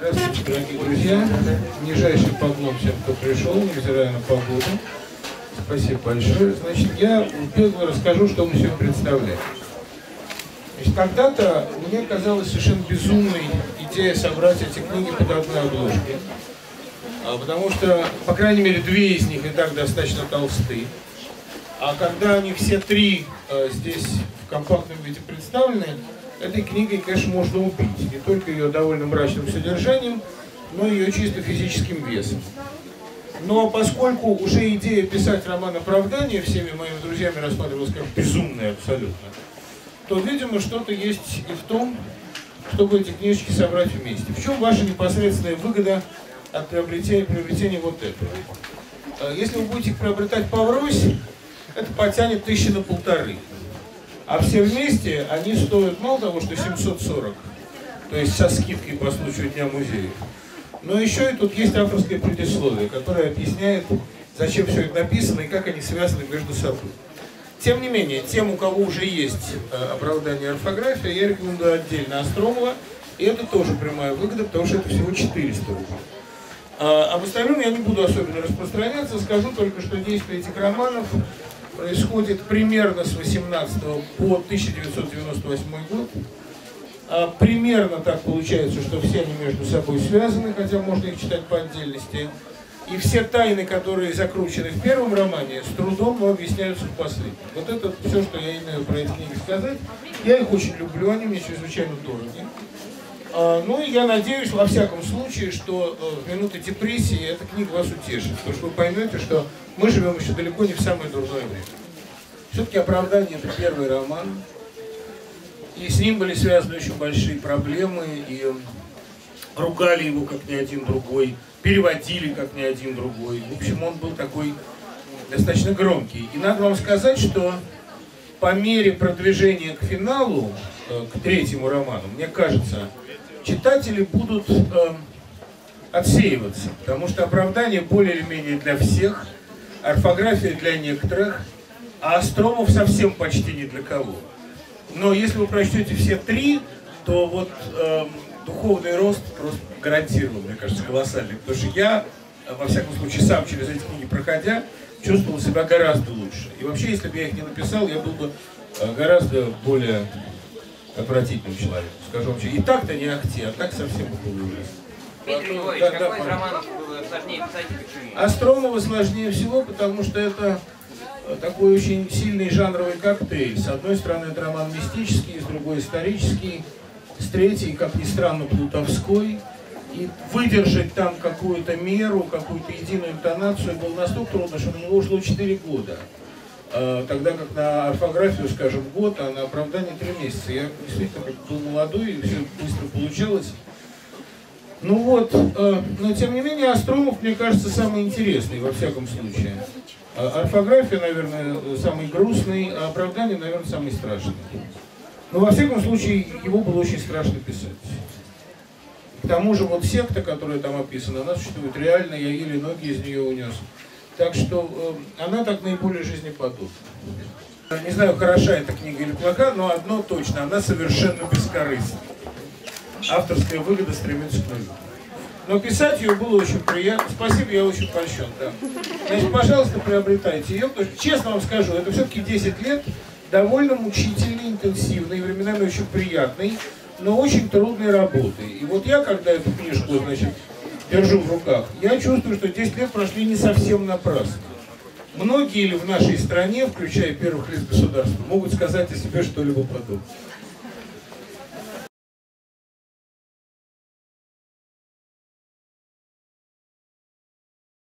Здравствуйте, дорогие друзья. Нижайший поклон всем, кто пришел, невзирая на погоду. Спасибо большое. Значит, я бегло расскажу, что мы сегодня представляем. Значит, когда-то мне казалась совершенно безумной идея собрать эти книги под одной обложкой. Потому что, по крайней мере, две из них и так достаточно толсты. А когда они все три здесь в компактном виде представлены, этой книгой, конечно, можно убить. Не только ее довольно мрачным содержанием, но и ее чисто физическим весом. Но поскольку уже идея писать роман «Оправдание» всеми моими друзьями рассматривалась как безумная абсолютно, то, видимо, что-то есть и в том, чтобы эти книжки собрать вместе. В чем ваша непосредственная выгода от приобретения вот этого? Если вы будете их приобретать поврось, это потянет 1500. А все вместе они стоят мало того, что 740, то есть со скидкой по случаю Дня музея, но еще и тут есть авторское предисловие, которое объясняет, зачем все это написано и как они связаны между собой. Тем не менее, тем, у кого уже есть оправдание орфографии, я рекомендую отдельно Остромова, и это тоже прямая выгода, потому что это всего 400 рублей. Об остальном я не буду особенно распространяться, скажу только, что действие этих романов происходит примерно с 18 по 1998 год. Примерно так получается, что все они между собой связаны, хотя можно их читать по отдельности. И все тайны, которые закручены в первом романе, с трудом, но объясняются в последнем. Вот это все, что я имею про эти книги сказать. Я их очень люблю, они мне чрезвычайно дороги. Ну и я надеюсь, во всяком случае, что в минуты депрессии эта книга вас утешит, потому что вы поймете, что мы живем еще далеко не в самое дурное время. Все-таки «Оправдание» — это первый роман, и с ним были связаны очень большие проблемы, и ругали его как ни один другой, переводили как ни один другой. В общем, он был такой достаточно громкий. И надо вам сказать, что по мере продвижения к финалу, к третьему роману, мне кажется, читатели будут отсеиваться, потому что «Оправдание» более или менее для всех, орфография для некоторых, а Остромов совсем почти ни для кого. Но если вы прочтете все три, то вот духовный рост просто гарантирован, мне кажется, колоссальный. Потому что я, во всяком случае, сам через эти книги проходя, чувствовал себя гораздо лучше. И вообще, если бы я их не написал, я был бы гораздо более отвратительным человеком. Скажу вообще, и так-то не ахти, а так совсем было ужасно. Дмитрий Львович, какой из романов было сложнее писать и почему? Остромова сложнее всего, потому что это такой очень сильный жанровый коктейль. С одной стороны, это роман мистический, с другой исторический, с третьей, как ни странно, плутовской. И выдержать там какую-то меру, какую-то единую интонацию было настолько трудно, что на него ушло 4 года. Тогда как на орфографию, скажем, год, а на «Оправдание» 3 месяца. Я действительно был молодой, и все быстро получалось. Ну вот, но тем не менее, Остромов, мне кажется, самый интересный, во всяком случае. Орфография, наверное, самый грустный, а «Оправдание», наверное, самый страшный. Но, во всяком случае, его было очень страшно писать. К тому же, вот секта, которая там описана, она существует реально, я еле ноги из нее унес. Так что она так наиболее жизнеподобна. Не знаю, хороша эта книга или плоха, но одно точно, она совершенно бескорыстна. Авторская выгода стремится к нулю. Но писать ее было очень приятно. Спасибо, я очень польщен. Да. Значит, пожалуйста, приобретайте ее, потому что, честно вам скажу, это все-таки 10 лет довольно мучительной, интенсивной, временами очень приятной, но очень трудной работы. И вот я, когда эту книжку, значит, держу в руках, я чувствую, что 10 лет прошли не совсем напрасно. Многие ли в нашей стране, включая первых лиц государства, могут сказать о себе что-либо подобное?